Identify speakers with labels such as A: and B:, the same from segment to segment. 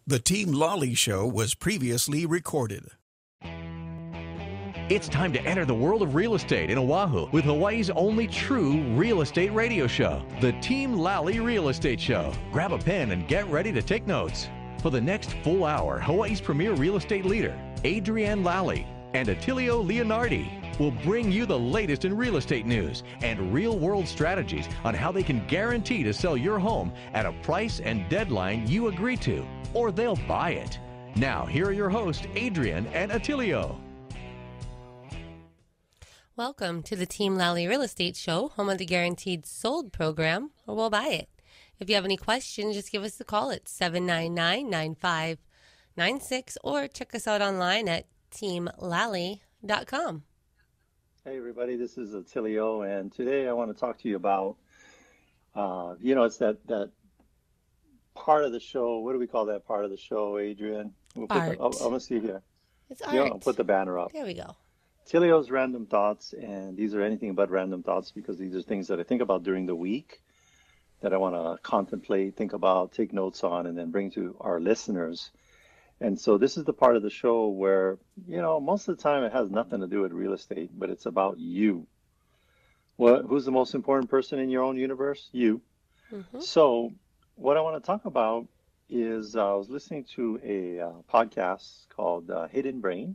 A: The Team Lally Show was previously recorded.
B: It's time to enter the world of real estate in Oahu with Hawaii's only true real estate radio show, the Team Lally Real Estate Show. Grab a pen and get ready to take notes. For the next full hour, Hawaii's premier real estate leader, Adrienne Lally, and Attilio Leonardi will bring you the latest in real estate news and real-world strategies on how they can guarantee to sell your home at a price and deadline you agree to, or they'll buy it. Now, here are your hosts, Adrienne and Attilio.
C: Welcome to the Team Lally Real Estate Show, home of the Guaranteed Sold program, or we'll buy it. If you have any questions, just give us a call at 799-9596 or check us out online at teamlally.com.
D: Hey everybody, this is Attilio, and today I want to talk to you about, it's that part of the show. What do we call that part of the show, Adrienne?
C: Art.
D: I'm going to see here.
C: It's art.
D: I'll put the banner up.
C: There we go.
D: Attilio's Random Thoughts, and these are anything but random thoughts because these are things that I think about during the week that I want to contemplate, think about, take notes on, and then bring to our listeners. And so this is the part of the show where, most of the time it has nothing to do with real estate, but it's about you. Who's the most important person in your own universe? You. Mm-hmm. So what I want to talk about is I was listening to a podcast called Hidden Brain.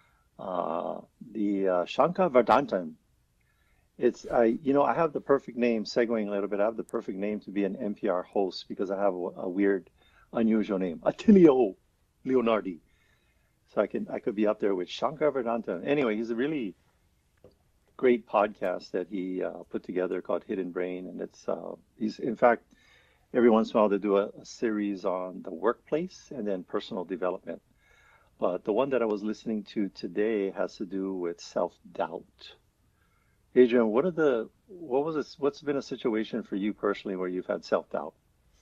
D: The Shankar Vedantam. I have the perfect name, segueing a little bit, I have the perfect name to be an NPR host because I have a weird, unusual name, Attilio Leonardi. So I could be up there with Shankar Vedantam. Anyway, he's a really great podcast that he put together called Hidden Brain. And he's in fact, every once in a while they do a series on the workplace and then personal development. But the one that I was listening to today has to do with self-doubt. Adrienne, what's been a situation for you personally where you've had self-doubt?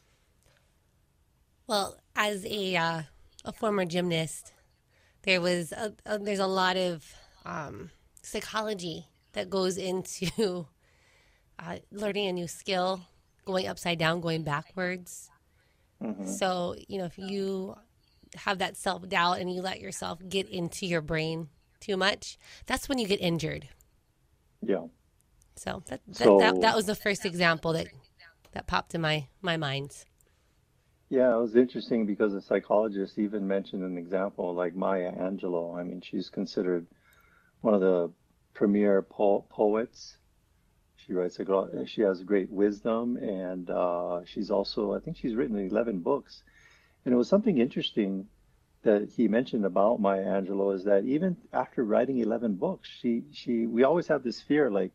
C: Well, as a former gymnast, there's a lot of psychology that goes into learning a new skill, going upside down, going backwards. Mm-hmm. So, if you have that self-doubt and you let yourself get into your brain too much, that's when you get injured.
D: Yeah.
C: So that was the first example that popped in my mind.
D: Yeah, it was interesting because a psychologist even mentioned an example like Maya Angelou. I mean, she's considered one of the premier poets. She has great wisdom, and she's also, I think she's written 11 books. And it was something interesting that he mentioned about Maya Angelou is that even after writing 11 books, we always have this fear, like,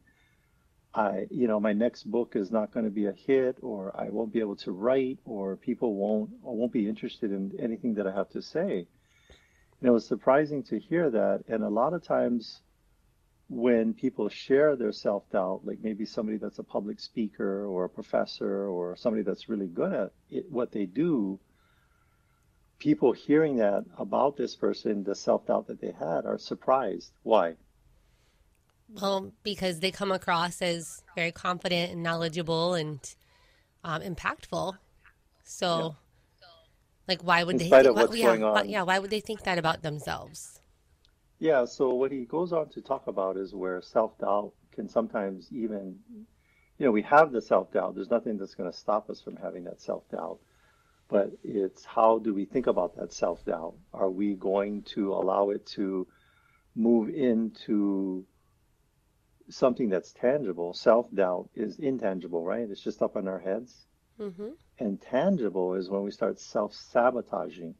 D: my next book is not going to be a hit, or I won't be able to write, or people won't be interested in anything that I have to say. And it was surprising to hear that. And a lot of times when people share their self-doubt, like maybe somebody that's a public speaker or a professor or somebody that's really good at what they do, people hearing that about this person, the self-doubt that they had, are surprised. Why?
C: Well, because they come across as very confident and knowledgeable and impactful. So, why would why would they think that about themselves?
D: Yeah, so what he goes on to talk about is where self-doubt can sometimes even, we have the self-doubt. There's nothing that's going to stop us from having that self-doubt. But it's how do we think about that self-doubt? Are we going to allow it to move into something that's tangible? Self-doubt is intangible, right? It's just up in our heads. Mm-hmm. And tangible is when we start self-sabotaging.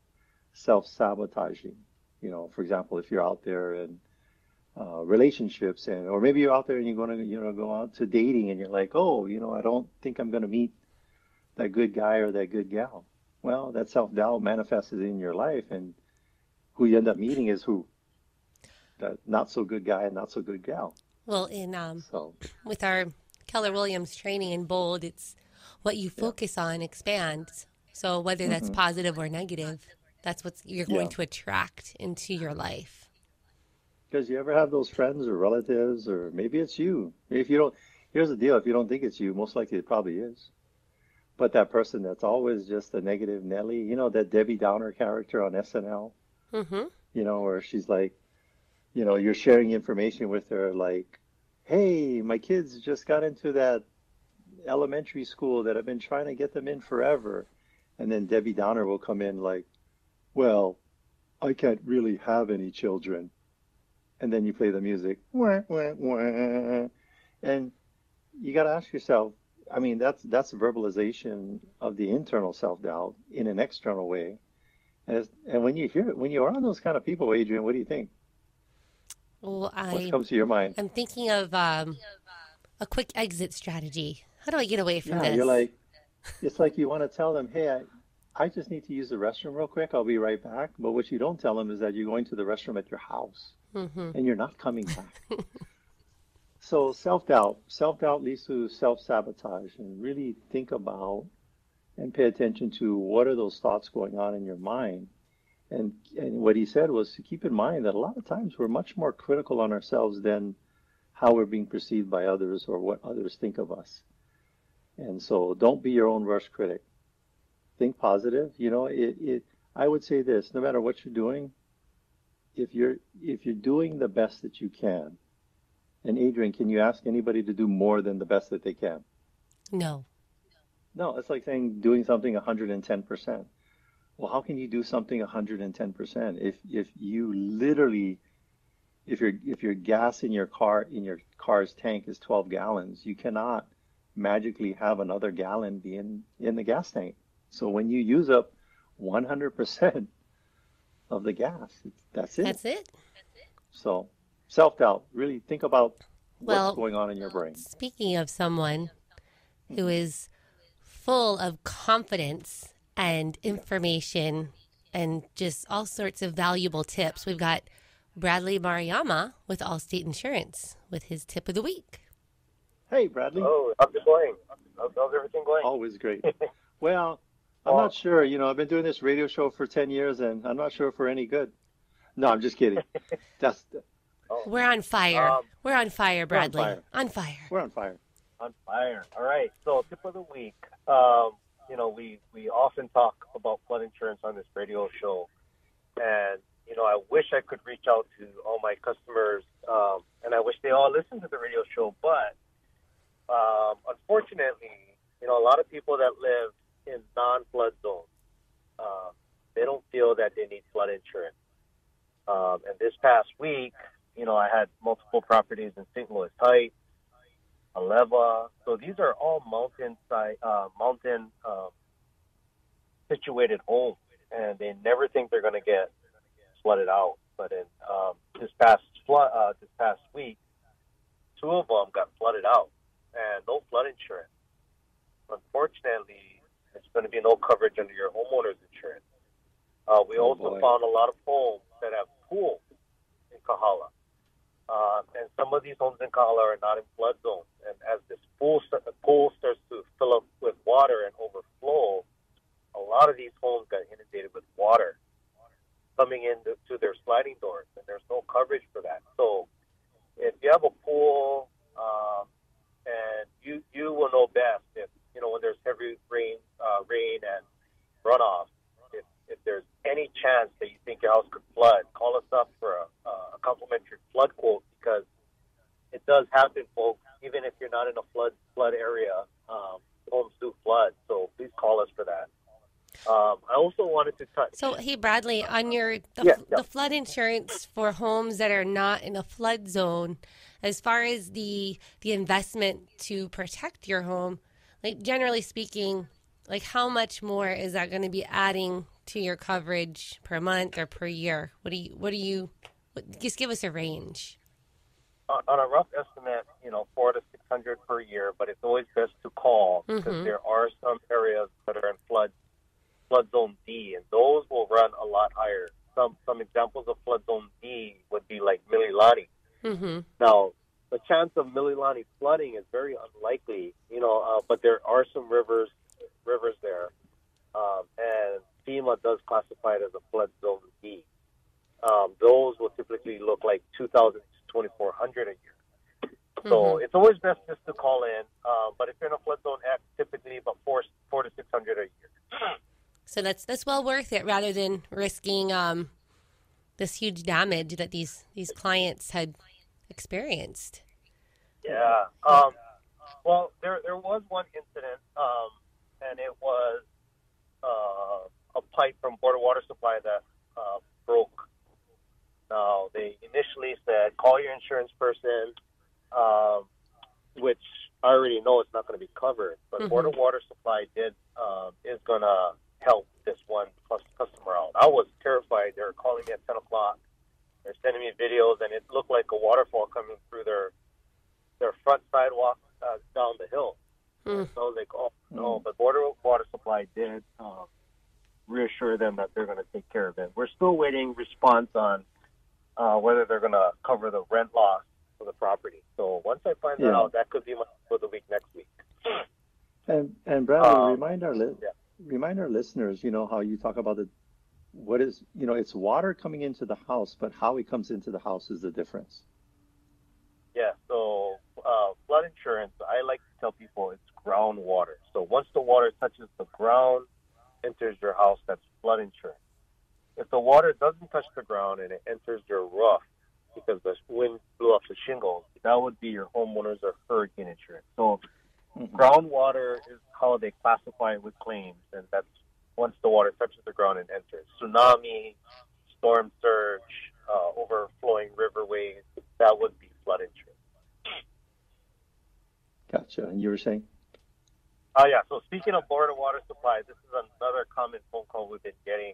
D: For example, if you're out there in relationships, or maybe you're out there and you're going to go out to dating and you're like, I don't think I'm going to meet that good guy or that good gal. Well, that self-doubt manifested in your life, and who you end up meeting is who? That not so good guy and not so good gal.
C: Well, with our Keller Williams training in BOLD, it's what you focus on expands. So whether that's positive or negative, that's what you're going to attract into your life.
D: Because you ever have those friends or relatives, or maybe it's you. If you don't, here's the deal: if you don't think it's you, most likely it probably is. But that person that's always just a negative Nelly, that Debbie Downer character on SNL,
C: Mm-hmm.
D: where she's like, you're sharing information with her like, hey, my kids just got into that elementary school that I've been trying to get them in forever. And then Debbie Downer will come in like, well, I can't really have any children. And then you play the music, wah, wah, wah. And you got to ask yourself, I mean, that's a verbalization of the internal self-doubt in an external way. And when you hear it, when you're around those kind of people, Adrian, what do you think?
C: Well,
D: What comes to your mind?
C: I'm thinking of a quick exit strategy. How do I get away from
D: Yeah, you're
C: this?
D: like, it's like you want to tell them, hey, I just need to use the restroom real quick. I'll be right back. But what you don't tell them is that you're going to the restroom at your house
C: Mm-hmm.
D: and you're not coming back. So self-doubt leads to self-sabotage, and really think about and pay attention to what are those thoughts going on in your mind. And what he said was to keep in mind that a lot of times we're much more critical on ourselves than how we're being perceived by others or what others think of us. And so don't be your own worst critic. Think positive. I would say this, no matter what you're doing, if you're doing the best that you can, and Adrian, can you ask anybody to do more than the best that they can?
C: No.
D: No, it's like saying doing something 110%. Well, how can you do something 110% if you literally if your gas in your car's tank is 12 gallons, you cannot magically have another gallon be in the gas tank. So when you use up 100% of the gas, that's it.
C: That's it?
D: So self-doubt, really think about what's
C: Well,
D: going on in your brain.
C: speaking of someone who is full of confidence and information and just all sorts of valuable tips, we've got Bradley Mariyama with Allstate Insurance with his tip of the week.
D: Hey, Bradley.
E: Oh, how's it going? How's everything going?
D: Always great. Well, I'm
E: Well,
D: not sure. I've been doing this radio show for 10 years and I'm not sure if we're any good. No, I'm just kidding. That's
C: We're on fire. We're on fire,
D: we're on
C: Bradley.
D: fire.
C: On fire.
D: We're on fire.
E: on fire. All right. So, tip of the week. We often talk about flood insurance on this radio show, and I wish I could reach out to all my customers, and I wish they all listen to the radio show. But unfortunately, a lot of people that live in non-flood zones, they don't feel that they need flood insurance. And this past week, I had multiple properties in St. Louis Heights, Aleva. So these are all mountain situated homes, and they never think they're going to get flooded out. But in this past week, two of them got flooded out, and no flood insurance. Unfortunately, there's going to be no coverage under your homeowner's insurance. We also found a lot of homes that have pools in Kahala. And some of these homes in Kahala are not in flood zones. And as this pool starts to fill up with water and overflow, a lot of these homes got inundated with water coming into their sliding doors, and there's no coverage for that. So if you have a pool, and you will know best if, when there's heavy rain and runoff, if there's any chance that you think your house could flood, call us up for a complimentary flood quote, because it does happen, folks. Even if you're not in a flood area, homes do flood. So please call us for that. I also wanted to touch.
C: So, hey, Bradley, on the flood insurance for homes that are not in a flood zone, as far as the investment to protect your home, like generally speaking, like how much more is that going to be adding to your coverage per month or per year? Just give us a range.
E: On a rough estimate, $400 to $600 per year, but it's always best to call because there are some areas that are in flood zone D, and those will run a lot higher. Some examples of flood zone D would be like Mililani.
C: Mm-hmm.
E: Now, the chance of Mililani flooding is very unlikely, but there are some rivers there, and FEMA does classify it as a flood zone D. Those will typically look like $2,000 to $2,400 a year. So it's always best just to call in. But if you're in a flood zone X, typically about four to 600 a year.
C: So that's well worth it rather than risking this huge damage that these clients had experienced.
E: Yeah. Well, there was one incident, and it was a pipe from Board of Water Supply that broke. Now, they initially said, call your insurance person, which I already know it's not going to be covered. But Board of Water Supply is going to help this one customer out. I was terrified. They were calling me at 10 o'clock. They're sending me videos, and it looked like a waterfall coming through their front sidewalk down the hill. So I was like, oh, no. But Board of Water Supply did reassure them that they're going to take care of it. We're still waiting response on whether they're going to cover the rent loss for the property. So once I find that out, that could be for the week next week.
D: And Bradley, remind our listeners, how you talk about what is, it's water coming into the house, but how it comes into the house is the difference.
E: Yeah, so flood insurance, I like to tell people it's groundwater. So once the water touches the ground, enters your house, that's flood insurance. If the water doesn't touch the ground and it enters your roof because the wind blew off the shingles, that would be your homeowners or hurricane insurance. So groundwater is how they classify it with claims, and that's once the water touches the ground and enters. Tsunami, storm surge, overflowing riverways, that would be flood insurance.
D: Gotcha. And you were saying?
E: Oh, yeah. So speaking of Board of Water Supply, this is another common phone call we've been getting.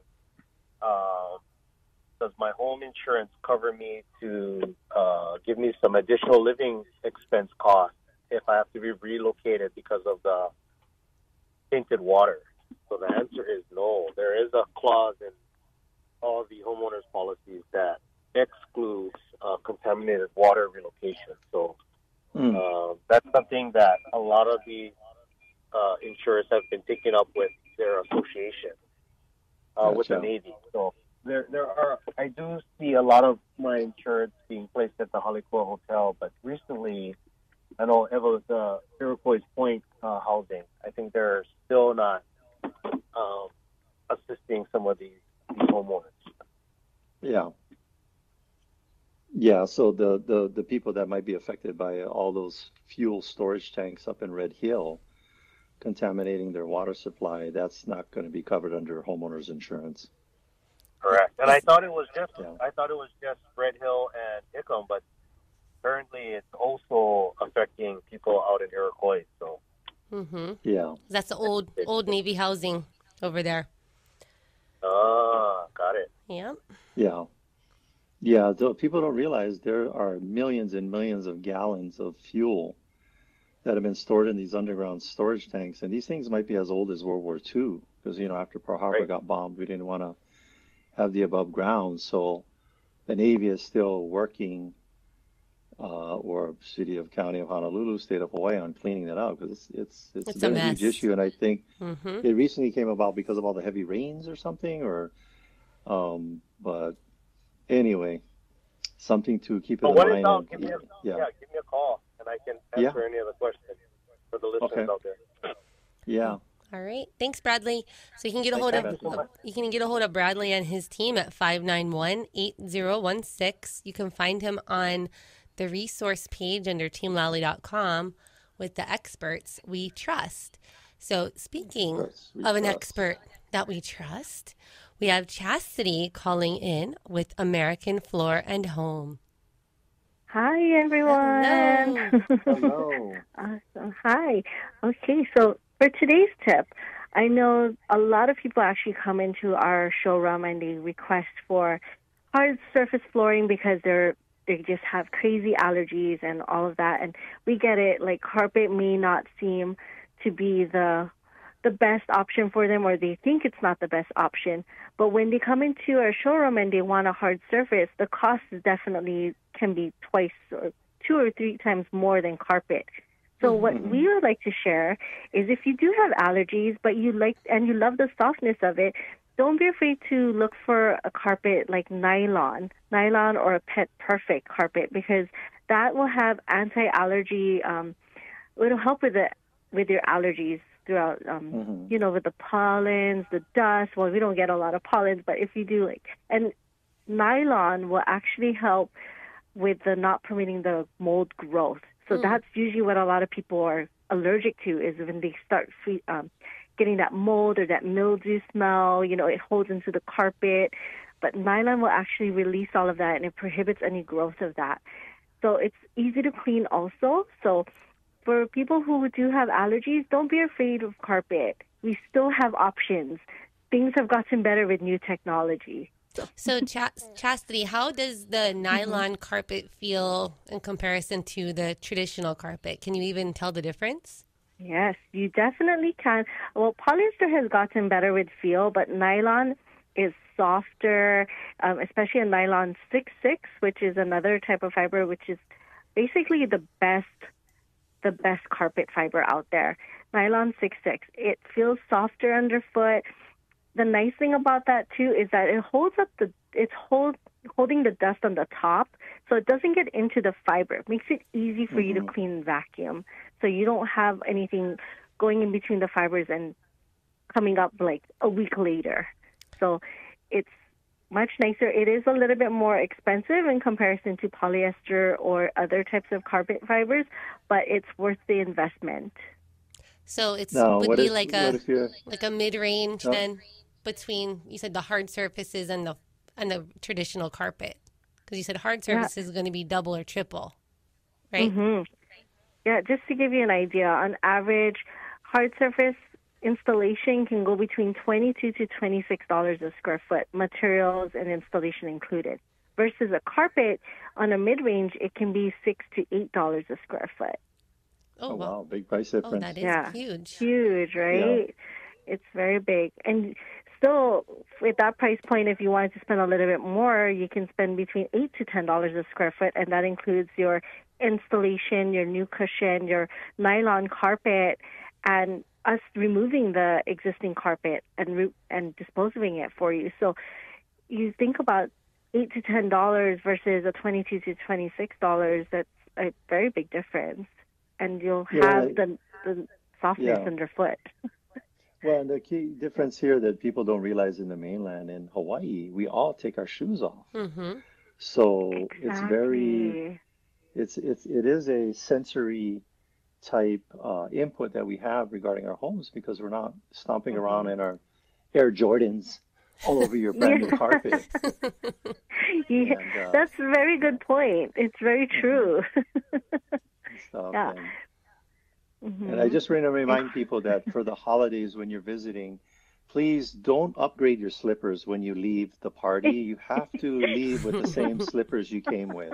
E: Does my home insurance cover me to give me some additional living expense costs if I have to be relocated because of the tainted water? So the answer is no. There is a clause in all the homeowners policies that excludes contaminated water relocation. So that's something that a lot of the insurers have been taking up with their association with the Navy. So there are, I do see a lot of my insurance being placed at the Halikua Hotel, but recently, I know it was Iroquois Point housing. I think they're still not assisting some of these homeowners. Yeah.
D: Yeah, so the people that might be affected by all those fuel storage tanks up in Red Hill contaminating their water supply, that's not going to be covered under homeowners insurance.
E: Correct. And I thought it was just Red Hill and Hickam, but apparently it's also affecting people out in Iroquois. So
D: yeah,
C: that's the old Navy housing over there.
E: Got it.
C: Yeah.
D: Yeah, people don't realize there are millions and millions of gallons of fuel that have been stored in these underground storage tanks. And these things might be as old as World War II because, after Pearl Harbor got bombed, we didn't want to have the above ground. So the Navy is still working, or City of County of Honolulu, State of Hawaii, on cleaning that out because it's been a huge issue. And I think it recently came about because of all the heavy rains or something, but anyway, something to keep in mind.
E: Out, give me a call, and I can answer any other questions for the listeners out there.
D: Yeah.
C: All right. Thanks, Bradley. So you can get a hold of Bradley and his team at 591-8016. You can find him on the resource page under teamlally.com with the experts we trust. So speaking of an expert that we trust, we have Chastity calling in with American Floor and Home.
F: Hi, everyone.
E: Hello.
F: Awesome. Hi. Okay, so for today's tip, I know a lot of people actually come into our showroom and they request for hard surface flooring because they just have crazy allergies and all of that. And we get it, like carpet may not seem to be the best option for them, or they think it's not the best option. But when they come into our showroom and they want a hard surface, the cost is definitely can be twice or 2 or 3 times more than carpet. So what we would like to share is if you do have allergies, but you love the softness of it, don't be afraid to look for a carpet like nylon or a Pet Perfect carpet, because that will have anti-allergy. It'll help with your allergies throughout. With the pollens, the dust. Well, we don't get a lot of pollens, but if you do, and nylon will actually help with the not permitting the mold growth. So that's usually what a lot of people are allergic to, is when they start getting that mold or that mildew smell. It holds into the carpet. But nylon will actually release all of that, and it prohibits any growth of that. So it's easy to clean also. So for people who do have allergies, don't be afraid of carpet. We still have options. Things have gotten better with new technology.
C: So Chastity, how does the nylon carpet feel in comparison to the traditional carpet? Can you even tell the difference?
F: Yes, you definitely can. Well, polyester has gotten better with feel, but nylon is softer, especially a nylon 6/6, which is another type of fiber, which is basically the best carpet fiber out there. Nylon 6/6. It feels softer underfoot. The nice thing about that too is that it holds up holding the dust on the top, so it doesn't get into the fiber. It makes it easy for you to clean and vacuum, so you don't have anything going in between the fibers and coming up like a week later. So it's much nicer. It is a little bit more expensive in comparison to polyester or other types of carpet fibers, but it's worth the investment.
C: So would be like a mid-range then between, you said, the hard surfaces and the traditional carpet, because you said hard surfaces is going to be double or triple, right?
F: Yeah, just to give you an idea, on average, hard surface installation can go between $22 to $26 a square foot, materials and installation included. Versus a carpet on a mid-range, it can be $6 to $8 a square foot.
D: Oh, wow. Big price difference.
C: Oh, that is huge.
F: Huge, right? Yeah. It's very big. And still, with that price point, if you wanted to spend a little bit more, you can spend between $8 to $10 a square foot, and that includes your installation, your new cushion, your nylon carpet, and us removing the existing carpet and disposing it for you. So you think about $8 to $10 versus a $22 to $26. That's a very big difference. And you'll have the softness underfoot.
D: Well, the key difference here that people don't realize in the mainland, in Hawaii, we all take our shoes off. So it is a sensory type input that we have regarding our homes, because we're not stomping around in our Air Jordans all over your brand new carpet.
F: That's a very good point. It's very true.
D: Stuff. And I just want to remind people that for the holidays, when you're visiting, please don't upgrade your slippers when you leave the party. You have to leave with the same slippers you came with.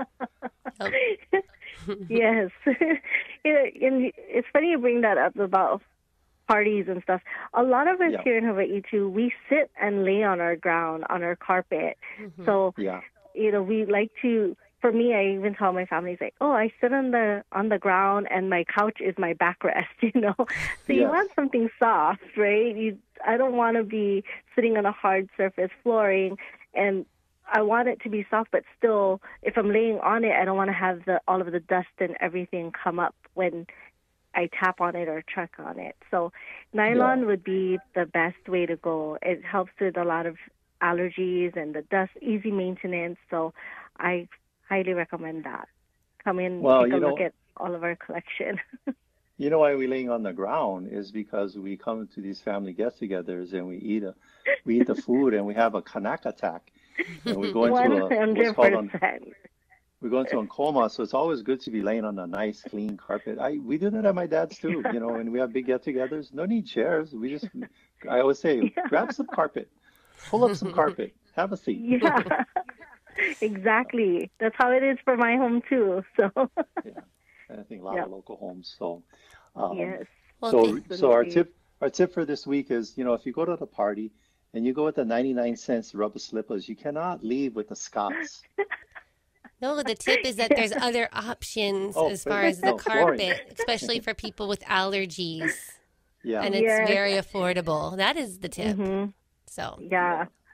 F: Yes. And it's funny you bring that up about parties and stuff. A lot of us here in Hawaii, too, we sit and lay on our ground, on our carpet. So, we like to... For me, I even tell my family, I sit on the ground and my couch is my backrest, So you want something soft, right? I don't want to be sitting on a hard surface flooring, and I want it to be soft, but still, if I'm laying on it, I don't want to have all of the dust and everything come up when I tap on it or check on it. So nylon would be the best way to go. It helps with a lot of allergies and the dust, easy maintenance. So I highly recommend that. Come in, take a look at all of our collection.
D: You know why we're laying on the ground is because we come to these family get-togethers and we eat the food and we have a kanak attack. And we go into we go into a coma, so it's always good to be laying on a nice, clean carpet. We do that at my dad's too. When we have big get-togethers, no need chairs. I always say, grab some carpet, pull up some carpet, have a seat.
F: Yeah. Exactly. That's how it is for my home too. So
D: and I think a lot of local homes. So
F: yes.
D: So our tip for this week is, if you go to the party and you go with the 99-cent rubber slippers, you cannot leave with the Scots.
C: No, the tip is that there's other options as far as the carpet, especially for people with allergies. Yeah. And it's very affordable. That is the tip. So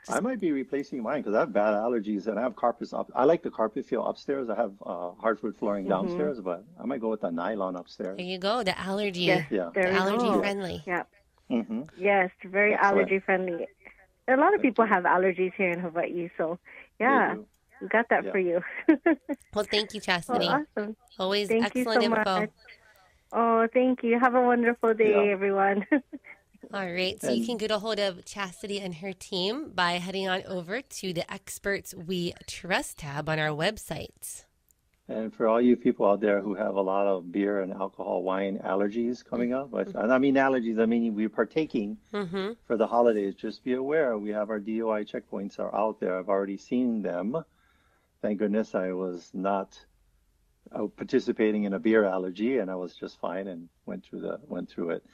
D: I might be replacing mine because I have bad allergies and I have carpets up. I like the carpet feel upstairs. I have hardwood flooring downstairs, but I might go with the nylon upstairs.
C: There you go. The allergy.
F: Yes,
D: Yeah.
F: there we
C: Allergy
F: go.
C: friendly.
F: Yeah.
D: Mm-hmm.
F: Yes, very
D: Excellent.
F: allergy friendly. A lot of people have allergies here in Hawaii, so yeah, we got that for you.
C: Well, thank you, Chastity.
F: Well, awesome.
C: Always
F: Thank
C: excellent
F: you so
C: info.
F: much. Oh, thank you. Have a wonderful day, everyone.
C: All right. So you can get a hold of Chastity and her team by heading on over to the Experts We Trust tab on our website.
D: And for all you people out there who have a lot of beer and alcohol, wine allergies coming up, and I mean allergies, I mean we're partaking for the holidays. Just be aware, we have our DOI checkpoints are out there. I've already seen them. Thank goodness I was not participating in a beer allergy, and I was just fine and went through it.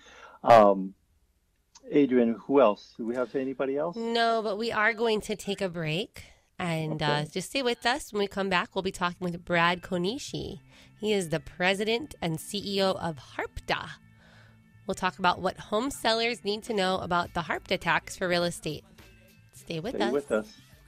D: Adrian, who else? Do we have anybody else?
C: No, but we are going to take a break. And just stay with us. When we come back, we'll be talking with Brad Konishi. He is the president and CEO of HARPTA. We'll talk about what home sellers need to know about the HARPTA tax for real estate. Stay with us.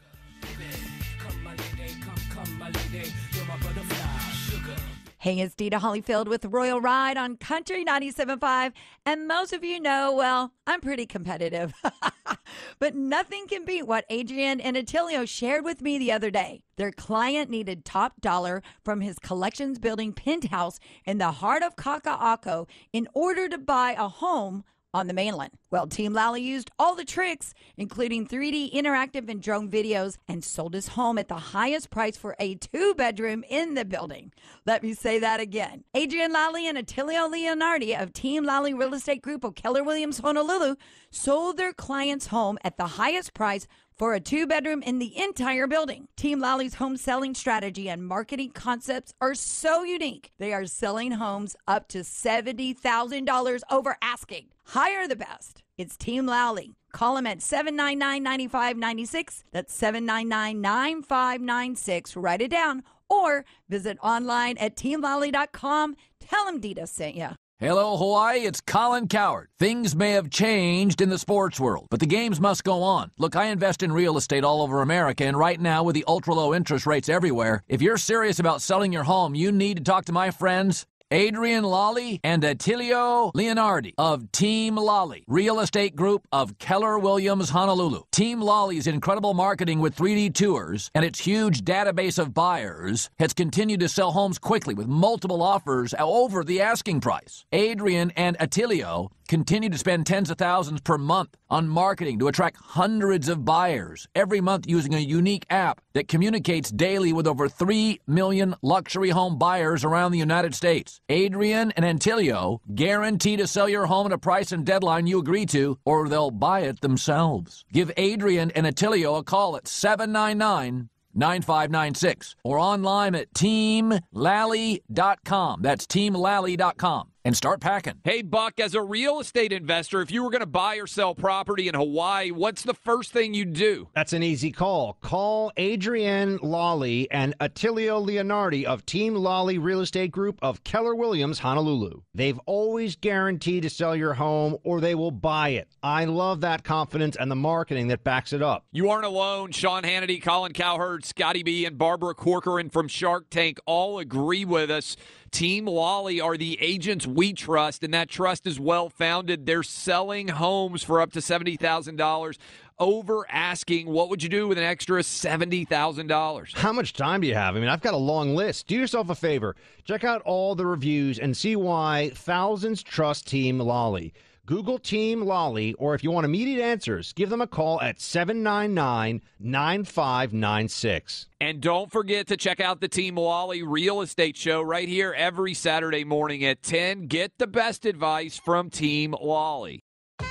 G: Hey, it's Dita Hollyfield with Royal Ride on Country 97.5. And most of you know, well, I'm pretty competitive. But nothing can beat what Adrian and Attilio shared with me the other day. Their client needed top dollar from his collections building penthouse in the heart of Kaka'ako in order to buy a home on the mainland. Well, Team Lally used all the tricks, including 3D interactive and drone videos, and sold his home at the highest price for a 2-bedroom in the building. Let me say that again. Adrian Lally and Attilio Leonardi of Team Lally Real Estate Group of Keller Williams Honolulu sold their client's home at the highest price for a 2-bedroom in the entire building. Team Lally's home selling strategy and marketing concepts are so unique. They are selling homes up to $70,000 over asking. Hire the best. It's Team Lally. Call them at 799-9596. That's 799-9596. Write it down or visit online at teamlally.com. Tell them Dita sent you.
H: Hello, Hawaii. It's Colin Coward. Things may have changed in the sports world, but the games must go on. Look, I invest in real estate all over America, and right now, with the ultra-low interest rates everywhere, if you're serious about selling your home, you need to talk to my friends Adrian Lally and Attilio Leonardi of Team Lally, Real Estate Group of Keller Williams Honolulu. Team Lally's incredible marketing with 3D tours and its huge database of buyers has continued to sell homes quickly with multiple offers over the asking price. Adrian and Attilio continue to spend tens of thousands per month on marketing to attract hundreds of buyers every month using a unique app that communicates daily with over 3 million luxury home buyers around the United States. Adrian and Attilio guarantee to sell your home at a price and deadline you agree to, or they'll buy it themselves. Give Adrian and Attilio a call at 799-9596 or online at teamlally.com. That's teamlally.com. And start packing.
I: Hey, Buck, as a real estate investor, if you were going to buy or sell property in Hawaii, what's the first thing you'd do?
J: That's an easy call. Call Adrian Lally and Attilio Leonardi of Team Lally Real Estate Group of Keller Williams, Honolulu. They've always guaranteed to sell your home or they will buy it. I love that confidence and the marketing that backs it up.
I: You aren't alone. Sean Hannity, Colin Cowherd, Scotty B, and Barbara Corcoran from Shark Tank all agree with us. Team Lally are the agents we trust, and that trust is well-founded. They're selling homes for up to $70,000 over asking. What would you do with an extra $70,000?
J: How much time do you have? I mean, I've got a long list. Do yourself a favor. Check out all the reviews and see why thousands trust Team Lally. Google Team Lally, or if you want immediate answers, give them a call at 799-9596.
I: And don't forget to check out the Team Lally Real Estate Show right here every Saturday morning at 10. Get the best advice from Team Lally.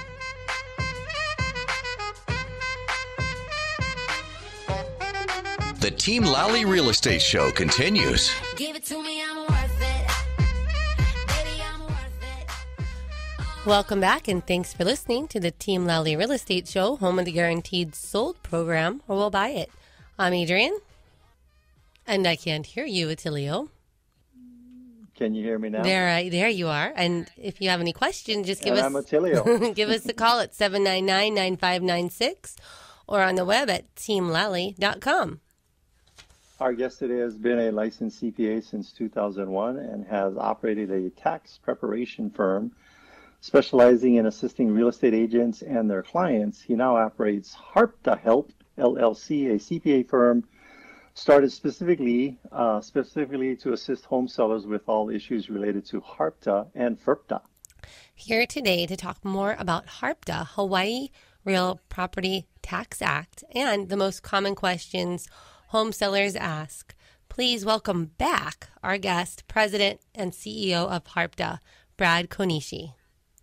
K: The Team Lally Real Estate Show continues.
L: Give it to me, I'm worth it. Baby, I'm worth it.
C: Welcome back, and thanks for listening to the Team Lally Real Estate Show, home of the Guaranteed Sold program, or we'll buy it. I'm Adrian, and I can't hear you, Attilio.
D: Can you hear me now?
C: There you are. And if you have any questions, just give
D: I'm Attilio.
C: give us a call at 799-9596 or on the web at teamlally.com.
D: Our guest today has been a licensed CPA since 2001 and has operated a tax preparation firm specializing in assisting real estate agents and their clients. He now operates HARPTA Help, LLC, a CPA firm started specifically to assist home sellers with all issues related to HARPTA and FERPTA.
C: Here today to talk more about HARPTA, Hawaii Real Property Tax Act, and the most common questions home sellers ask. Please welcome back our guest, President and CEO of HARPTA, Brad Konishi.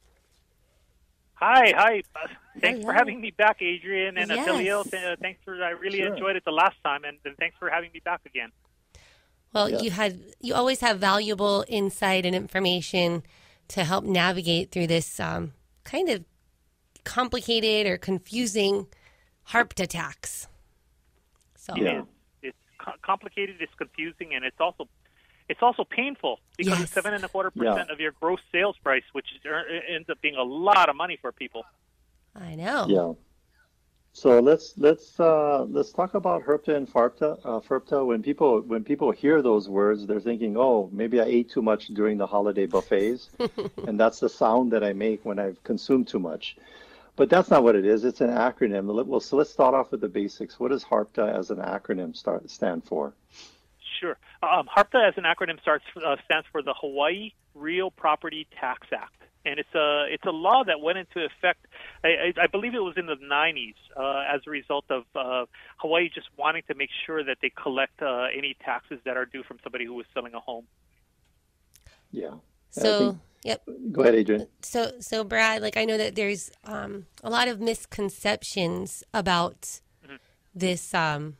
M: Hi. Thanks for having me back, Adrian and Attilio. Thanks for, I really enjoyed it the last time, and thanks for having me back again.
C: Well, you always have valuable insight and information to help navigate through this kind of complicated or confusing HARPTA tax. So
M: it's complicated, it's confusing, and it's also painful because it's 7.25% of your gross sales price, which ends up being a lot of money for people.
C: I know.
D: Yeah. So let's talk about HARPTA and FARPTA. FERPTA. When people hear those words, they're thinking, oh, maybe I ate too much during the holiday buffets, and that's the sound that I make when I've consumed too much. But that's not what it is. It's an acronym. So let's start off with the basics. What does HARPTA as an acronym stand for?
M: Sure. HARPTA as an acronym stands for the Hawaii Real Property Tax Act. And it's a law that went into effect, I believe it was in the 90s, as a result of Hawaii just wanting to make sure that they collect any taxes that are due from somebody who was selling a home.
D: Yeah.
C: So,
D: Go ahead, Adrian.
C: So Brad, I know that there's a lot of misconceptions about this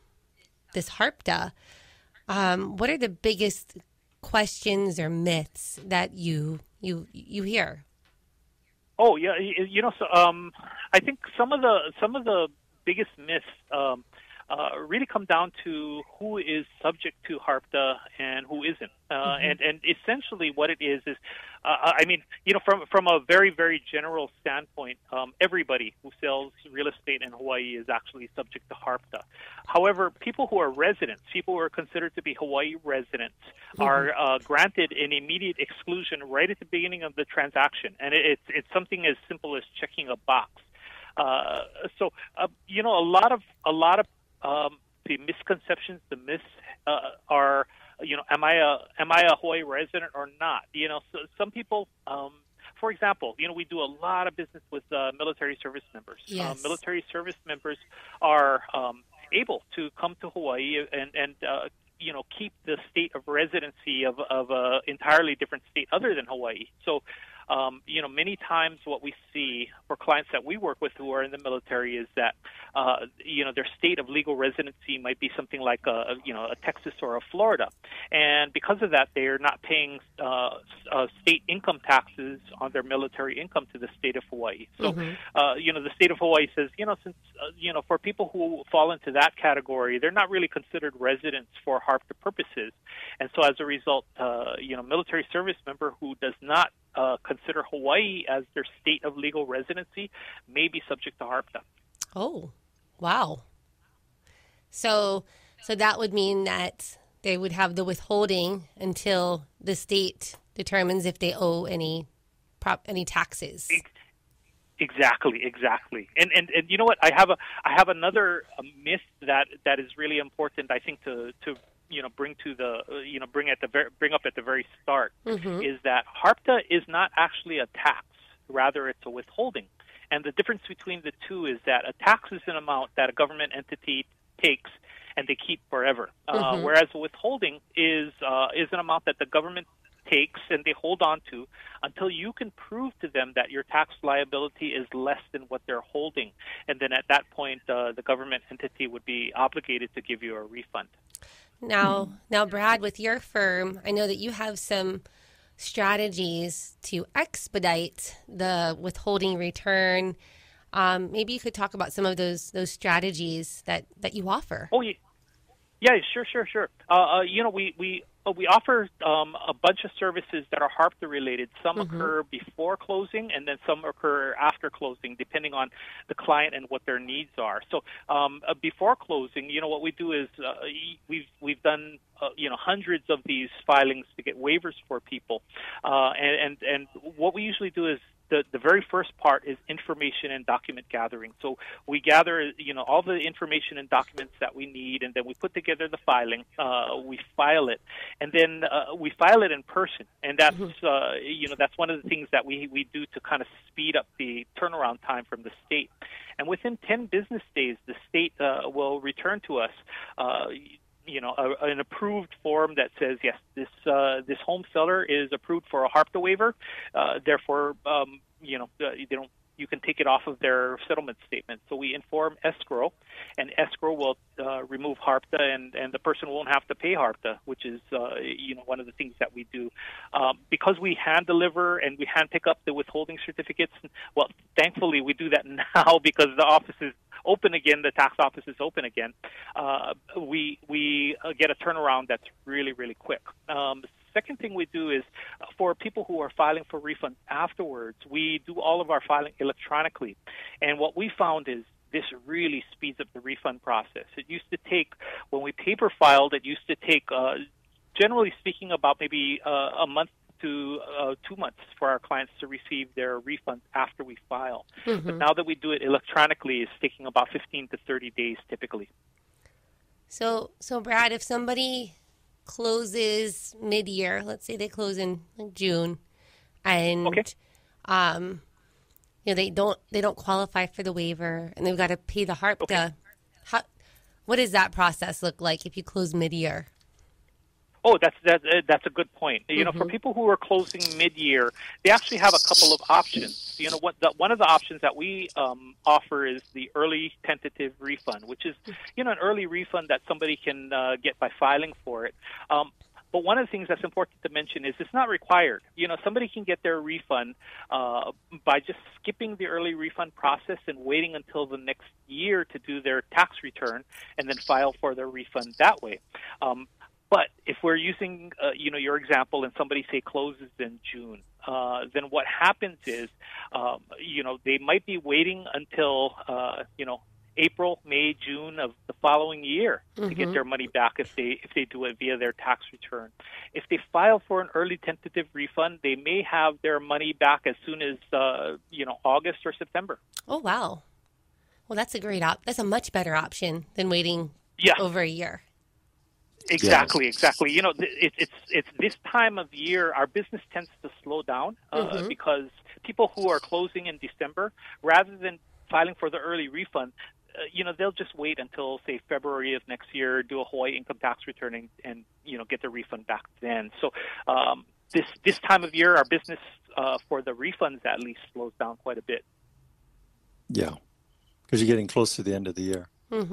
C: HARPTA. What are the biggest questions or myths that you hear?
M: Oh yeah, I think some of the biggest myths really come down to who is subject to HARPTA and who isn't, and essentially what it is from a very, very general standpoint, everybody who sells real estate in Hawaii is actually subject to HARPTA. However, people who are residents, people who are considered to be Hawaii residents, are granted an immediate exclusion right at the beginning of the transaction, and it's something as simple as checking a box. So a lot of the misconceptions, the myths are, am I a Hawaii resident or not? So some people, for example, we do a lot of business with military service members.
C: Yes.
M: Military service members are able to come to Hawaii and keep the state of residency of an entirely different state other than Hawaii. So, many times what we see for clients that we work with who are in the military is that, their state of legal residency might be something like a Texas or a Florida. And because of that, they're not paying state income taxes on their military income to the state of Hawaii. So, the state of Hawaii says, since, for people who fall into that category, they're not really considered residents for HARPTA purposes. And so as a result, military service member who does not consider Hawaii as their state of legal residency may be subject to HARPTA.
C: Oh, wow. So that would mean that they would have the withholding until the state determines if they owe any taxes.
M: Exactly. And you know what? I have another myth that is really important, I think, to bring up at the very start, is that HARPTA is not actually a tax, rather it's a withholding. And the difference between the two is that a tax is an amount that a government entity takes and they keep forever, whereas a withholding is an amount that the government takes and they hold on to until you can prove to them that your tax liability is less than what they're holding. And then at that point, the government entity would be obligated to give you a refund.
C: Now, Brad, with your firm, I know that you have some strategies to expedite the withholding return. Maybe you could talk about some of those strategies that you offer.
M: Oh, yeah, sure. We we offer a bunch of services that are HARPTA related. Some occur before closing, and then some occur after closing, depending on the client and what their needs are. So before closing, what we do is we've done hundreds of these filings to get waivers for people, and what we usually do is the very first part is information and document gathering. So we gather, all the information and documents that we need, and then we put together the filing. We file it, and then we file it in person. And that's, that's one of the things that we do to kind of speed up the turnaround time from the state. And within 10 business days, the state will return to us an approved form that says, yes, this home seller is approved for a HARPTA waiver. Therefore, you can take it off of their settlement statement. So we inform escrow, and escrow will remove HARPTA, and the person won't have to pay HARPTA, which is one of the things that we do. Because we hand deliver and we hand pick up the withholding certificates. Well, thankfully we do that now because the office is open again, the tax office is open again. We get a turnaround that's really, really quick. Second thing we do is for people who are filing for refunds afterwards, we do all of our filing electronically. And what we found is this really speeds up the refund process. It used to take, when we paper filed, it used to take, generally speaking, about maybe a month to 2 months for our clients to receive their refunds after we file. But now that we do it electronically, it's taking about 15 to 30 days typically. So
C: Brad, if somebody closes mid-year, let's say they close in June, and they don't qualify for the waiver, and they've got to pay the HARPTA. What does that process look like if you close mid-year?
M: Oh, that's a good point. For people who are closing mid-year, they actually have a couple of options. One of the options that we offer is the early tentative refund, which is an early refund that somebody can get by filing for it. But one of the things that's important to mention is it's not required. Somebody can get their refund by just skipping the early refund process and waiting until the next year to do their tax return and then file for their refund that way. But if we're using, your example, and somebody, say, closes in June, then what happens is, they might be waiting until, April, May, June of the following year to get their money back if they do it via their tax return. If they file for an early tentative refund, they may have their money back as soon as, August or September.
C: Oh, wow. Well, that's that's a much better option than waiting over a year.
M: Exactly. It's this time of year our business tends to slow down because people who are closing in December, rather than filing for the early refund, they'll just wait until, say, February of next year, do a Hawaii income tax return and get their refund back then. So this time of year, our business for the refunds at least slows down quite a bit.
D: Yeah, because you're getting close to the end of the year.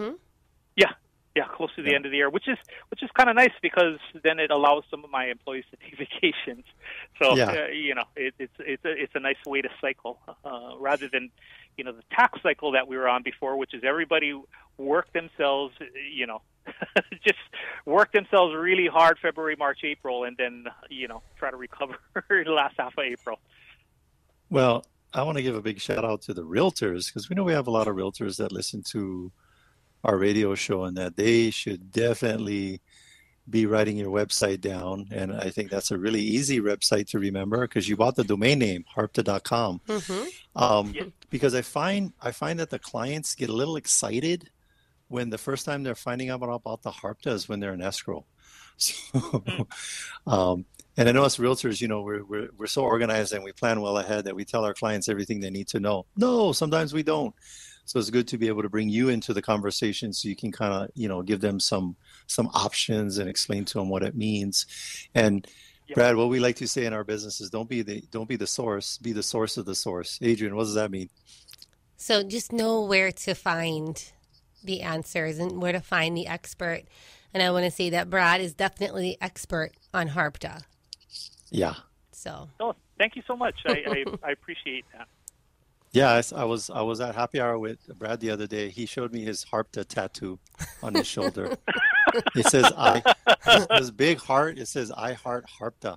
M: Yeah, close to the end of the year, which is kind of nice because then it allows some of my employees to take vacations. So it's a nice way to cycle rather than the tax cycle that we were on before, which is everybody work themselves just work themselves really hard February, March, April, and then try to recover the last half of April.
D: Well, I want to give a big shout out to the realtors because we know we have a lot of realtors that listen to our radio show, and that they should definitely be writing your website down. And I think that's a really easy website to remember because you bought the domain name harpta.com. Because I find that the clients get a little excited when the first time they're finding out about the HARPTA is when they're in escrow. So, and I know us realtors, we're so organized and we plan well ahead that we tell our clients everything they need to know. No, sometimes we don't. So it's good to be able to bring you into the conversation so you can kind of, give them some options and explain to them what it means. And Brad, what we like to say in our business is don't be the source, be the source of the source. Adrian, what does that mean?
C: So just know where to find the answers and where to find the expert. And I want to say that Brad is definitely the expert on HARPTA.
D: Yeah.
C: So.
M: Oh, thank you so much. I appreciate that.
D: Yeah, I was at happy hour with Brad the other day. He showed me his HARPTA tattoo on his shoulder. It says this big heart. It says I heart HARPTA.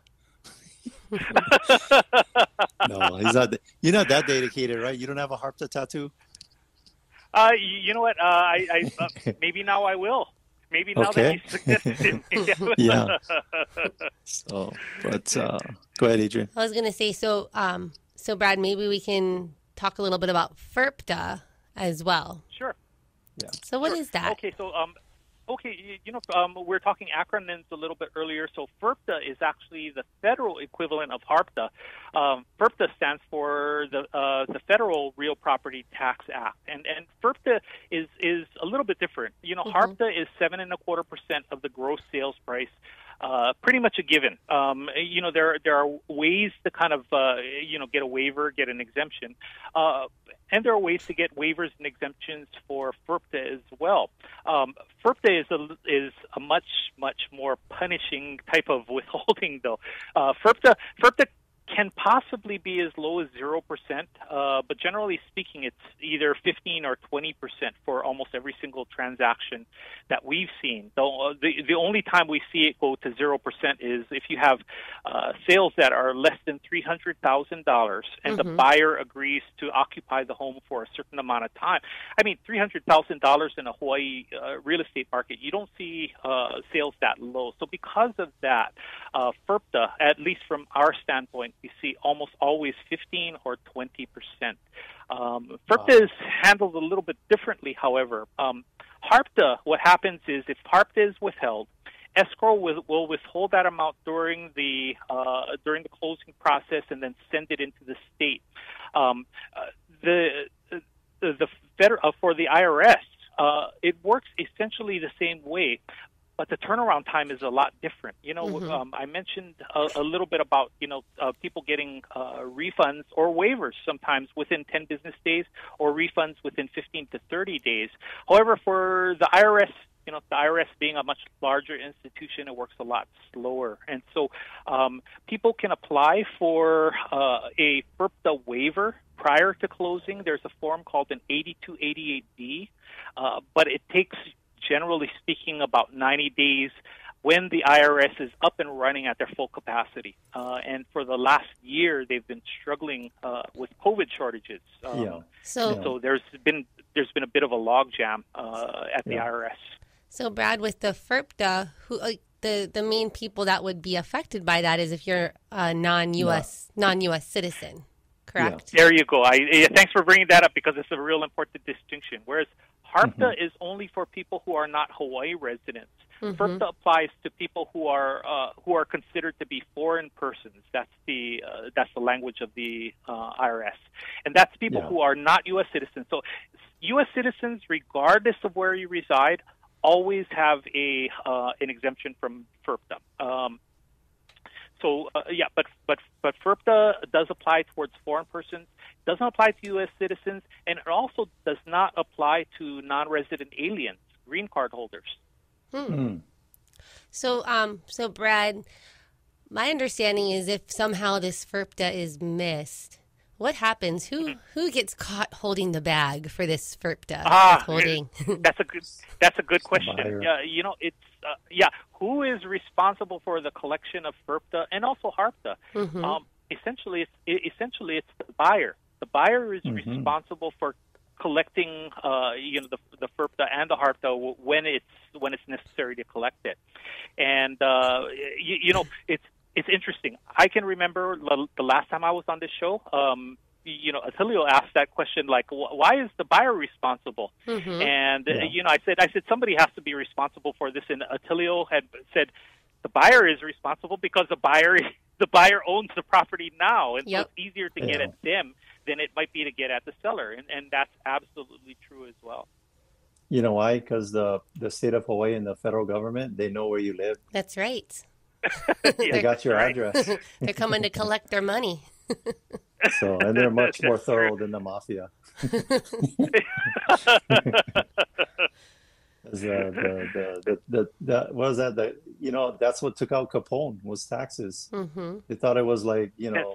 D: No, he's not. You're not that dedicated, right? You don't have a HARPTA tattoo?
M: You know what? I maybe now I will. Maybe now that you suggested it.
D: Yeah. So, but go ahead, Adrian.
C: I was going to say, so Brad, maybe we can talk a little bit about FERPTA as well.
M: Sure.
D: Yeah.
C: So what is that?
M: Okay, so we're talking acronyms a little bit earlier. So FERPTA is actually the federal equivalent of HARPTA. FERPTA stands for the Federal Real Property Tax Act, and FERPTA is a little bit different. HARPTA is 7.25% of the gross sales price. Pretty much a given. There are ways to kind of get a waiver, get an exemption, and there are ways to get waivers and exemptions for FERPTA as well. FERPTA is a much more punishing type of withholding, though. FERPTA can possibly be as low as 0%, but generally speaking, it's either 15 or 20% for almost every single transaction that we've seen. The only time we see it go to 0% is if you have sales that are less than $300,000 and the buyer agrees to occupy the home for a certain amount of time. I mean, $300,000 in a Hawaii real estate market, you don't see sales that low. So because of that, FERPTA, at least from our standpoint, you see almost always 15 or 20%. FERPTA is handled a little bit differently, however. HARPTA, what happens is if HARPTA is withheld, escrow will withhold that amount during the closing process and then send it into the state. For the IRS, it works essentially the same way. But the turnaround time is a lot different. I mentioned a little bit about, people getting refunds or waivers sometimes within 10 business days or refunds within 15 to 30 days. However, for the IRS, the IRS being a much larger institution, it works a lot slower. And so people can apply for a FERPTA waiver prior to closing. There's a form called an 8288B, but it takes, generally speaking, about 90 days when the IRS is up and running at their full capacity. And for the last year, they've been struggling with COVID shortages. So there's been a bit of a logjam at the IRS.
C: So Brad, with the FERPTA, the main people that would be affected by that is if you're a non-U.S. citizen, correct?
M: Yeah. There you go. Thanks for bringing that up because it's a real important distinction. Whereas HARPTA is only for people who are not Hawaii residents. FERPTA applies to people who are considered to be foreign persons. That's the language of the IRS, and that's people who are not U.S. citizens. So U.S. citizens, regardless of where you reside, always have an exemption from FERPTA. But FERPTA does apply towards foreign persons, doesn't apply to U.S. citizens, and it also does not apply to non-resident aliens, green card holders.
C: So Brad, my understanding is if somehow this FERPTA is missed, what happens? Who gets caught holding the bag for this FERPTA?
M: That's a good question. Who is responsible for the collection of FERPTA and also HARPTA? Essentially, it's the buyer. The buyer is responsible for collecting, the FERPTA and the HARPTA when it's necessary to collect it. And it's interesting. I can remember the last time I was on this show. Attilio asked that question, like, why is the buyer responsible? And I said somebody has to be responsible for this. And Attilio had said the buyer is responsible because the buyer owns the property now, and so it's easier to get at them than it might be to get at the seller, and that's absolutely true as well.
D: You know why? Because the state of Hawaii and the federal government, they know where you live.
C: That's right.
D: They got your address.
C: They're coming to collect their money.
D: And they're much more thorough than the mafia. What was that? That's what took out Capone was taxes. They thought it was like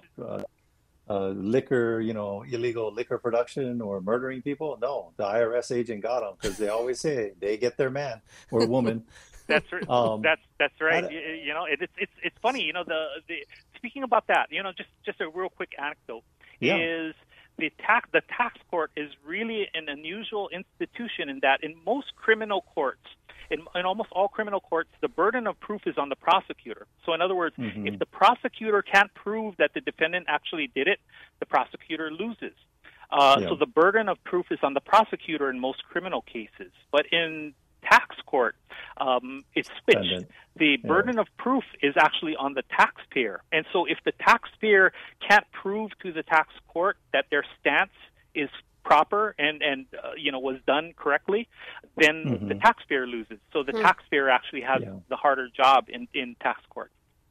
D: liquor, illegal liquor production or murdering people. No, the IRS agent got them because they always say they get their man or woman.
M: That's right. That's right. You know, it's funny. You know, the speaking about that. You know, just a real quick anecdote is the tax court is really an unusual institution in that in most criminal courts, in almost all criminal courts, the burden of proof is on the prosecutor. So in other words, if the prosecutor can't prove that the defendant actually did it, the prosecutor loses. So the burden of proof is on the prosecutor in most criminal cases. But in tax court, it's switched. The burden of proof is actually on the taxpayer. And so if the taxpayer can't prove to the tax court that their stance is proper and was done correctly, then the taxpayer loses. So the taxpayer actually has the harder job in tax court.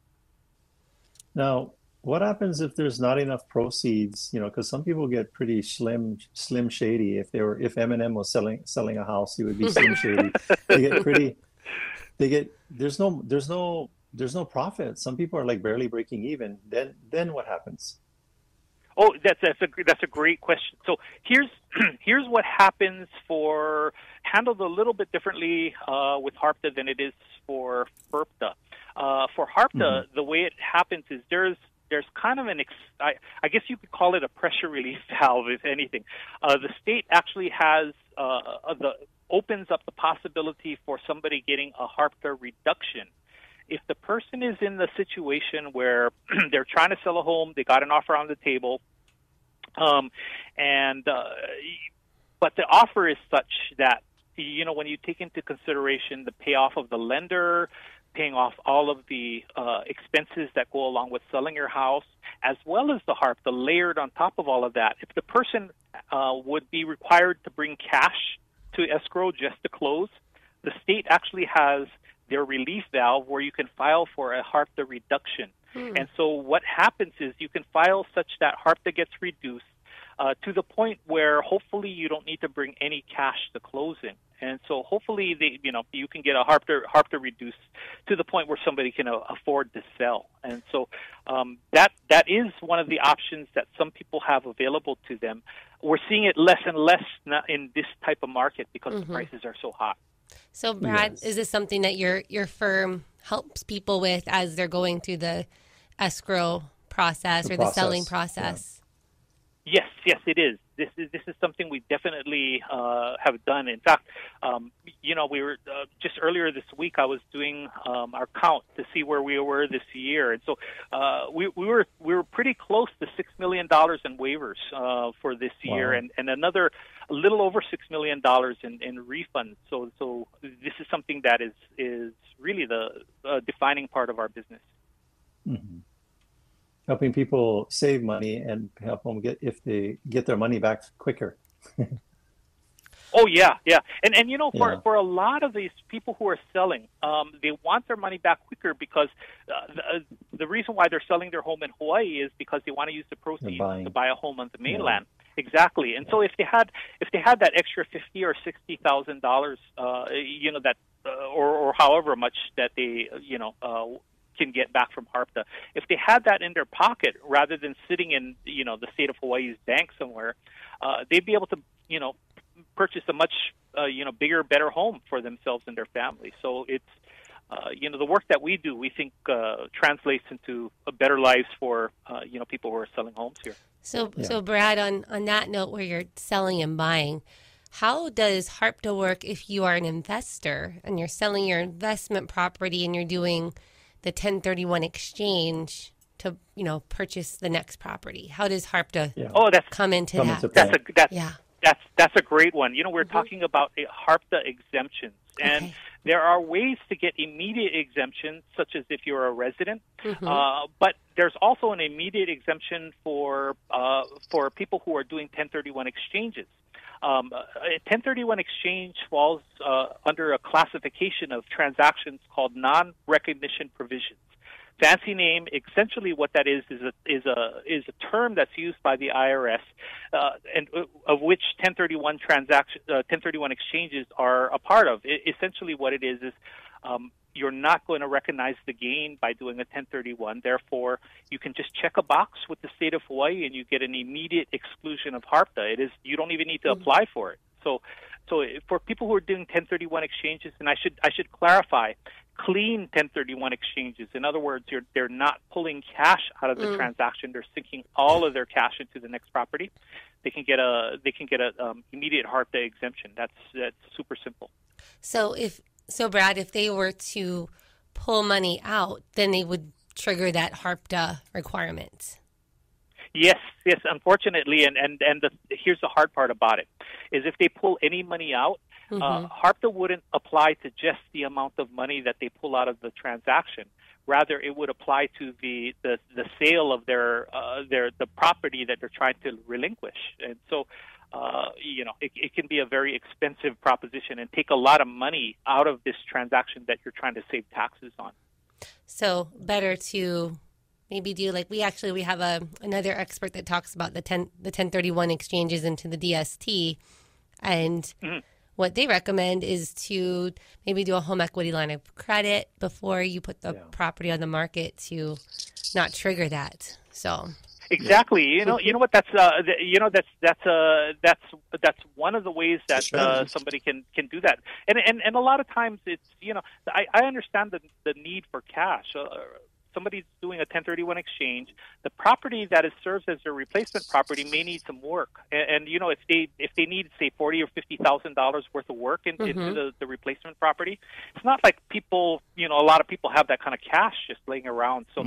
D: Now, what happens if there's not enough proceeds? You know, because some people get pretty slim shady. If Eminem was selling a house, he would be slim shady. There's no profit. Some people are like barely breaking even. Then what happens?
M: Oh, that's a great question. So here's what happens handled a little bit differently with HARPTA than it is for HARPTA. For HARPTA, the way it happens is there's kind of I guess you could call it a pressure relief valve, if anything. The state actually has opens up the possibility for somebody getting a HARPTA reduction. If the person is in the situation where they're trying to sell a home, they got an offer on the table, but the offer is such that, you know, when you take into consideration the payoff of the lender, paying off all of the expenses that go along with selling your house, as well as the HARPTA layered on top of all of that, if the person would be required to bring cash to escrow just to close, the state actually has their relief valve where you can file for a HARPTA reduction. And so what happens is you can file such that HARPTA gets reduced to the point where hopefully you don't need to bring any cash to closing. And so hopefully you can get a HARPTA reduced to the point where somebody can afford to sell. And so that is one of the options that some people have available to them. We're seeing it less and less in this type of market because the prices are so high.
C: So, Brad, is this something that your firm helps people with as they're going through the escrow process or the selling process?
M: Yes, it is. This is something we definitely have done. In fact, we were just earlier this week. I was doing our count to see where we were this year, and so we were pretty close to $6 million in waivers for this year, and another a little over $6 million in refunds. So this is something that is really the defining part of our business.
D: Helping people save money and help them get their money back quicker.
M: Oh yeah, and for a lot of these people who are selling, they want their money back quicker because the reason why they're selling their home in Hawaii is because they want to use the proceeds to buy a home on the mainland. Exactly, and so if they had that extra $50,000 or $60,000, or however much that they can get back from HARPTA, if they had that in their pocket rather than sitting in the state of Hawaii's bank somewhere, they'd be able to purchase a much bigger, better home for themselves and their family. So it's the work that we do, we think translates into a better lives for people who are selling homes here.
C: So Brad, on that note, where you're selling and buying, how does HARPTA work if you are an investor and you're selling your investment property and you're doing the 1031 exchange to purchase the next property? How does HARPTA come into that?
M: That's a great one. We're talking about HARPTA exemptions, and there are ways to get immediate exemptions, such as if you're a resident. But there's also an immediate exemption for people who are doing 1031 exchanges. A 1031 exchange falls under a classification of transactions called non-recognition provisions. Fancy name. Essentially, what that is a term that's used by the IRS, and of which 1031 exchanges are a part of. Essentially, what it is you're not going to recognize the gain by doing a 1031. Therefore, you can just check a box with the state of Hawaii and you get an immediate exclusion of HARPTA. You don't even need to apply for it. So So for people who are doing 1031 exchanges, and I should clarify, clean 1031 exchanges. In other words, they're not pulling cash out of the transaction. They're sinking all of their cash into the next property. They can get a immediate HARPTA exemption. That's super simple.
C: So Brad, if they were to pull money out, then they would trigger that HARPTA requirement.
M: Yes. Unfortunately, and here's the hard part about it, is if they pull any money out, HARPTA wouldn't apply to just the amount of money that they pull out of the transaction. Rather, it would apply to the sale of the property that they're trying to relinquish. And so, it can be a very expensive proposition and take a lot of money out of this transaction that you're trying to save taxes on.
C: So better to maybe do like we have another expert that talks about the 1031 exchanges into the DST, and what they recommend is to maybe do a home equity line of credit before you put the property on the market to not trigger that. So
M: exactly, you know what, that's one of the ways that somebody can do that, and a lot of times it's I understand the need for cash. Somebody's doing a 1031 exchange, the property that serves as their replacement property may need some work, and if they need say $40,000 or $50,000 worth of work into the replacement property, it's not like people a lot of people have that kind of cash just laying around. So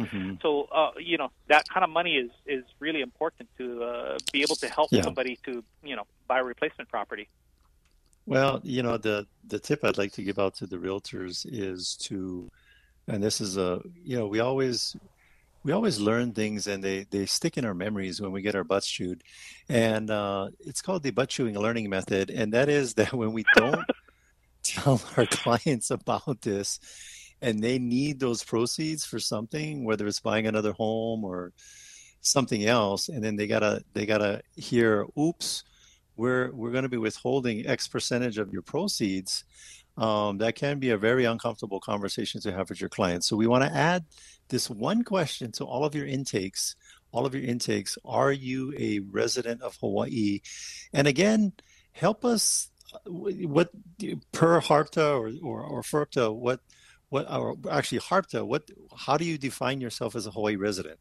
M: that kind of money is really important to be able to help somebody to buy a replacement property.
D: Well, the tip I'd like to give out to the realtors is to, and this is we always learn things, and they stick in our memories when we get our butts chewed, and it's called the butt chewing learning method, and that is that when we don't tell our clients about this, and they need those proceeds for something, whether it's buying another home or something else, and then they gotta hear, oops, we're going to be withholding X percentage of your proceeds. That can be a very uncomfortable conversation to have with your clients. So we want to add this one question to all of your intakes. Are you a resident of Hawaii? And again, help us. What per HARPTA or FERPTA? Actually HARPTA? How do you define yourself as a Hawaii resident?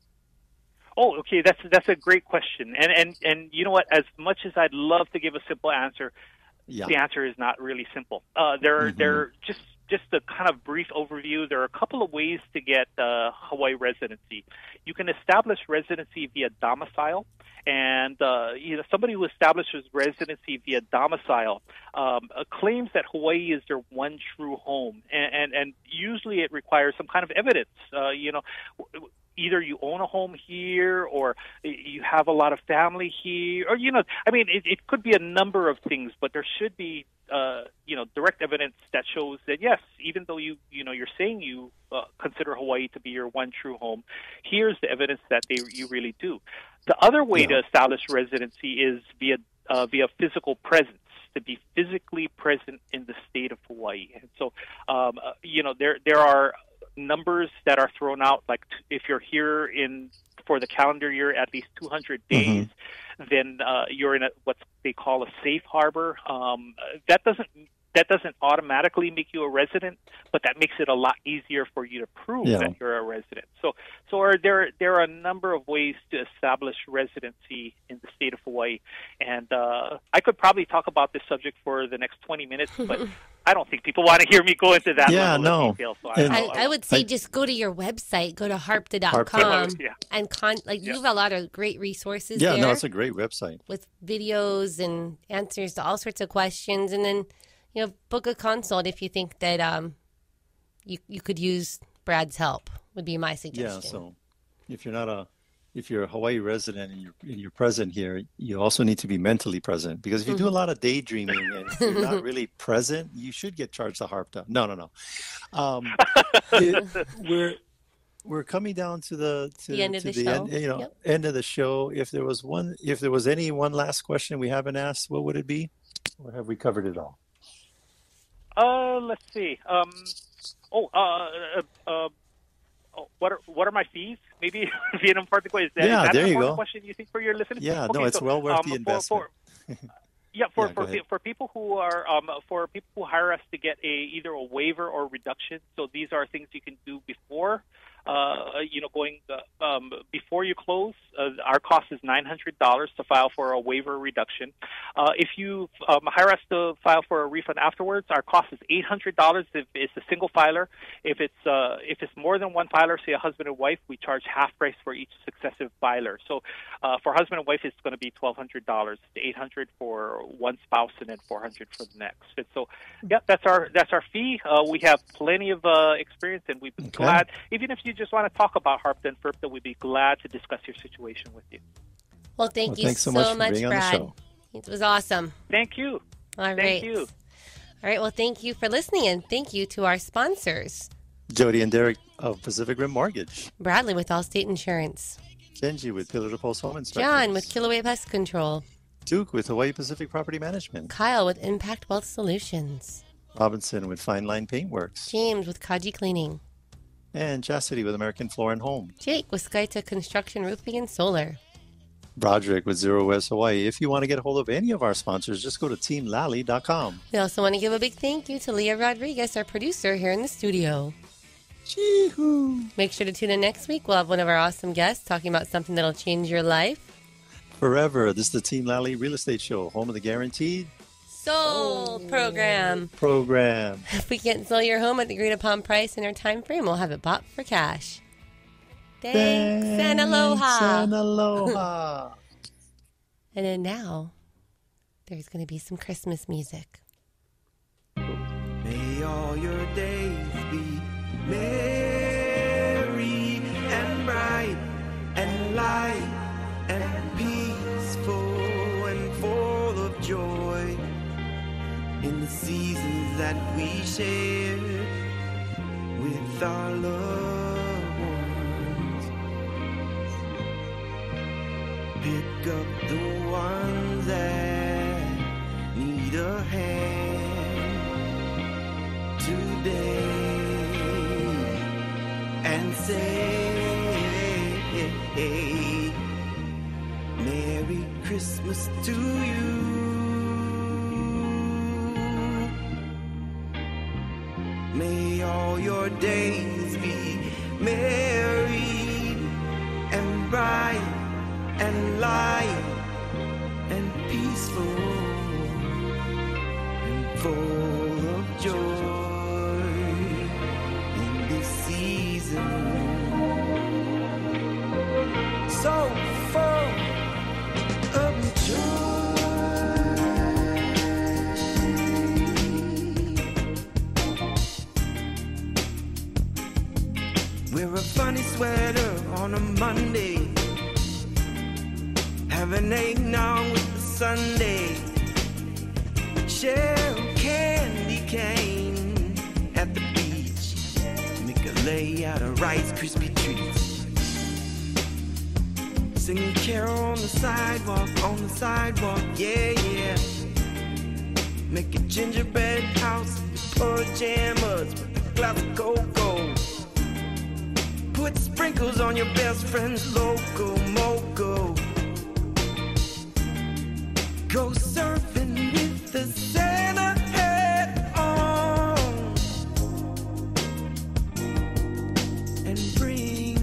M: Oh, okay. That's a great question. And you know what? As much as I'd love to give a simple answer, the answer is not really simple. There are just a kind of brief overview. There are a couple of ways to get Hawaii residency. You can establish residency via domicile. And somebody who establishes residency via domicile claims that Hawaii is their one true home, and usually it requires some kind of evidence. Either you own a home here, or you have a lot of family here, or it could be a number of things, but there should be direct evidence that shows that yes, even though you're saying you consider Hawaii to be your one true home, here's the evidence that you really do. The other way to establish residency is via physical presence, to be physically present in the state of Hawaii. And so, there are numbers that are thrown out, like if you're here for the calendar year at least 200 days, then you're in what they call a safe harbor. That doesn't automatically make you a resident, but that makes it a lot easier for you to prove that you're a resident. So there are a number of ways to establish residency in the state of Hawaii, and I could probably talk about this subject for the next 20 minutes, but I don't think people want to hear me go into that level of detail. So
C: I would say just go to your website, go to harpta.com, and you have a lot of great resources there.
D: Yeah, no, it's a great website.
C: With videos and answers to all sorts of questions, and then book a consult if you think that you could use Brad's help, would be my suggestion.
D: Yeah, so if you're a Hawaii resident and you're present here, you also need to be mentally present, because if you do a lot of daydreaming and you're not really present, you should get charged a HARPTA. No. We're coming down to the
C: end of the show.
D: End of the show. If there was one last question we haven't asked, what would it be? Or have we covered it all?
M: Let's see. What are my fees? Maybe be an important question. Is that an important question you think for your listeners?
D: Yeah, okay, no, it's well worth the investment.
M: Yeah, for people who are for people who hire us to get either a waiver or reduction. So these are things you can do before, going before you close. Our cost is $900 to file for a waiver or reduction. If you hire us to file for a refund afterwards, our cost is $800 if it's a single filer. If it's more than one filer, say a husband and wife, we charge half price for each successive filer. So for husband and wife, it's going to be $1,200, $800 for one spouse, and then $400 for the next. And so, yeah, that's our fee. We have plenty of experience, and we'd be glad, even if you just want to talk about HARPTA and FERPTA, we'd be glad to discuss your situation with you.
C: Well, thank you
D: thanks so
C: much,
D: much for being
C: Brad.
D: on the show.
C: It was awesome.
M: Thank you.
C: All right.
M: Thank you.
C: All right. Well, thank you for listening, and thank you to our sponsors.
D: Jody and Derek of Pacific Rim Mortgage.
C: Bradley with Allstate Insurance.
D: Kenji with Pillar to Post Home Inspectors.
C: John with Kilauea Pest Control.
D: Duke with Hawaii Pacific Property Management.
C: Kyle with Impact Wealth Solutions.
D: Robinson with Fine Line Paintworks.
C: James with Kaji Cleaning.
D: And Chastity with American Floor and Home.
C: Jake with Skyta Construction, Roofing, and Solar.
D: Broderick with Zero West Hawaii. If you want to get a hold of any of our sponsors, just go to teamlally.com.
C: We also want to give a big thank you to Leah Rodriguez, our producer here in the studio.
D: Chee-hoo.
C: Make sure to tune in next week. We'll have one of our awesome guests talking about something that'll change your life
D: forever. This is the Team Lally Real Estate Show, home of the guaranteed
C: sold program. If we can't sell your home at the agreed upon price in our time frame, we'll have it bought for cash. Thanks and aloha.
D: And aloha.
C: And then now, there's going to be some Christmas music.
N: May all your days be merry and bright and light and peaceful and full of joy in the seasons that we share with our loved ones. Pick up the ones that need a hand today and say Merry Christmas to you. May all your days be merry and bright and light and peaceful and full of joy in this season. So full of joy. Wear a funny sweater on a Monday, have an eggnog with the Sunday, share a candy cane at the beach, make a lay out of Rice Krispie treats. Singing carol on the sidewalk, yeah, yeah. Make a gingerbread house with pajamas with a glass of cocoa. Put sprinkles on your best friend's loco moco. Go surfing with the Santa hat on and bring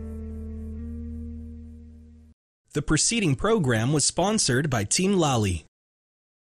O: The preceding program was sponsored by Team Lally.